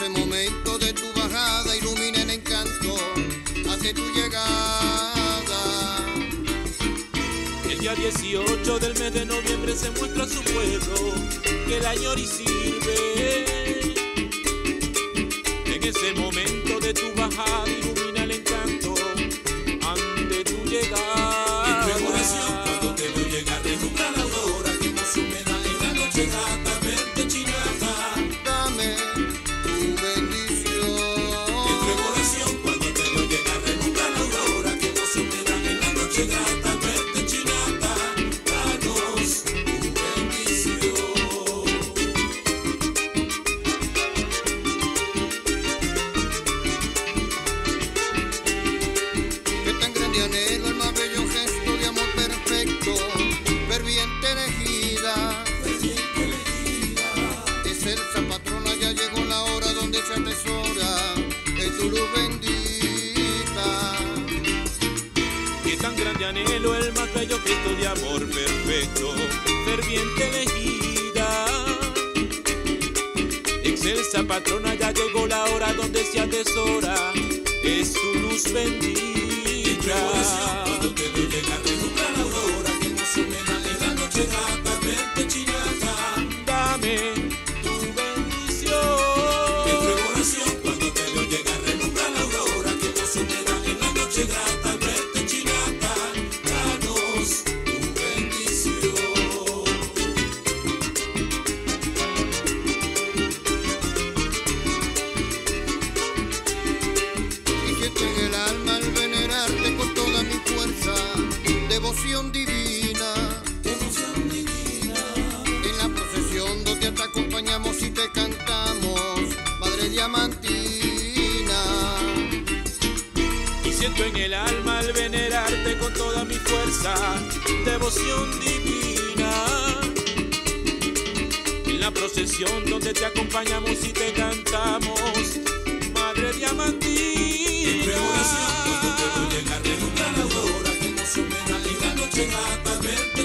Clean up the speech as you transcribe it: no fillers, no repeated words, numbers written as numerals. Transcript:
ese momento de tu bajada ilumina el encanto hacia tu llegada. El día 18 del mes de noviembre se muestra a su pueblo que el añor y sirve. En ese momento de tu bajada ilumina el encanto ante tu llegada. En tu oración cuando te veo llegar deslumbra la aurora que nos humeda en la noche gata, verte chinata. Dame tu bendición. En tu oración cuando te veo llegar deslumbra la aurora que nos humeda en la noche gata, verte chinata. Danos tu bendición. Que tan grande anhelo, el más bello gesto de amor perfecto, ferviente elegida. Excelsa patrona, ya llegó la hora donde se atesora en tu luz bendita. Que tan grande anhelo, el más bello gesto de amor perfecto, ferviente elegida. Excelsa patrona, ya llegó la hora donde se atesora, es tu luz bendita. En tu oración cuando te veo llegar deslumbra la aurora que nos humeda en la noche gata, verte chinata. Dame tu bendición. En tu oración cuando te veo llegar deslumbra la aurora que nos humeda en la noche grata, verte chinata. Danos tu bendición. Y siento en el alma al venerarte con toda mi fuerza, devoción divina. Devoción divina. En la procesión donde te acompañamos y te cantamos, Madre Diamantina. Y siento en el alma al venerarte con toda mi fuerza, devoción divina. En la procesión donde te acompañamos y te cantamos, Madre Diamantina. En tu oración cuando te veo llegar deslumbra la aurora que nos humeda en la noche gata, verte